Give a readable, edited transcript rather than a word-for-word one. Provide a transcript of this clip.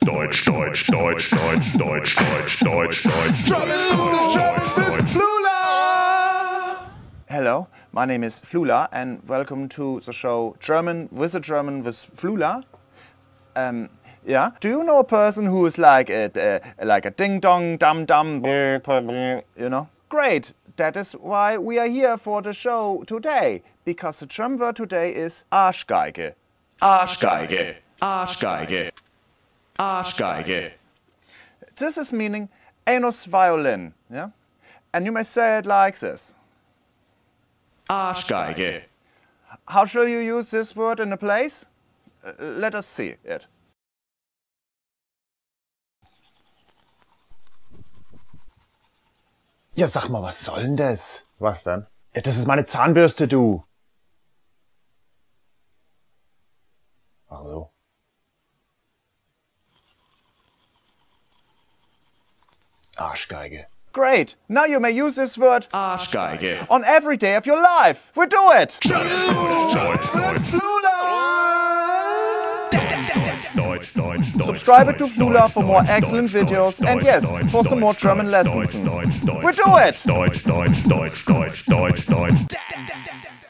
Deutsch, Deutsch, Deutsch, Deutsch, Deutsch, Deutsch, Deutsch, Deutsch. German with Flula! Hello, my name is Flula and welcome to the show German with Flula. Yeah. Do you know a person who is like a ding dong dum dum, you know? Great. That is why we are here for the show today, because the German word today is Arschgeige. Arschgeige, Arschgeige, Arschgeige. This is meaning anus violin, yeah? And you may say it like this. Arschgeige. How shall you use this word in a place? Let us see it. Ja, sag mal, was soll denn das? Was denn? Ja, das ist meine Zahnbürste, du. Ach so. Arschgeige. Great. Now you may use this word Arschgeige. on every day of your life. We do it. Deutsch, Deutsch, Deutsch. Subscribe to Flula for more excellent videos and yes, for some more German lessons. We do it. Deutsch, Deutsch, Deutsch, Deutsch, Deutsch, Deutsch.